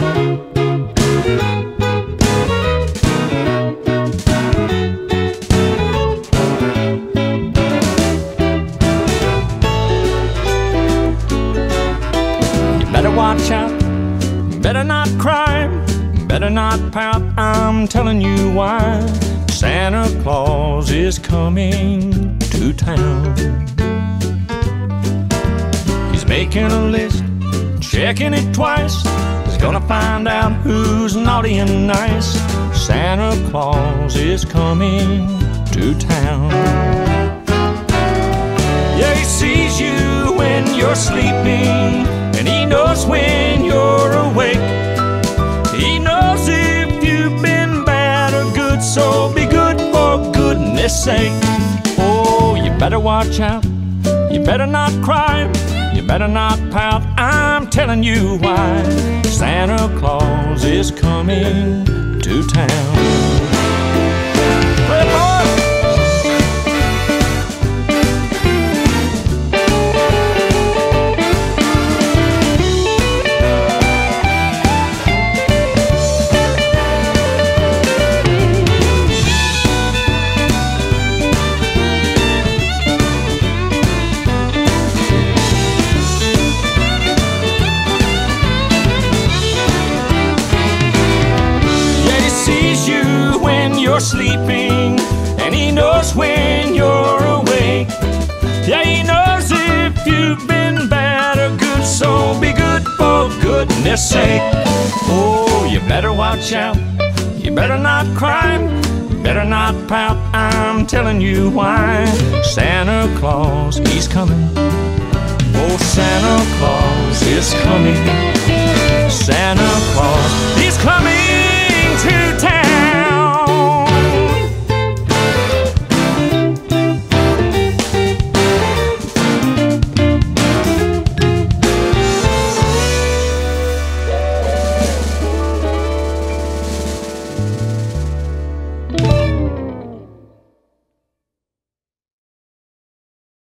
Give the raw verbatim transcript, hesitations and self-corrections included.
Watch out, better not cry, better not pout, I'm telling you why. Santa Claus is coming to town. He's making a list, checking it twice. He's gonna find out who's naughty and nice. Santa Claus is coming to town. Yeah, he sees you when you're sleeping, and he knows when you're awake. He knows if you've been bad or good, so be good for goodness sake. Oh, you better watch out, you better not cry, you better not pout, I'm telling you why. Santa Claus is coming to town. Play it, boy. You're sleeping, and he knows when you're awake. Yeah, he knows if you've been bad or good, so be good for goodness sake. Oh, you better watch out, you better not cry, you better not pout, I'm telling you why. Santa Claus, he's coming. Oh, Santa Claus is coming. Santa Claus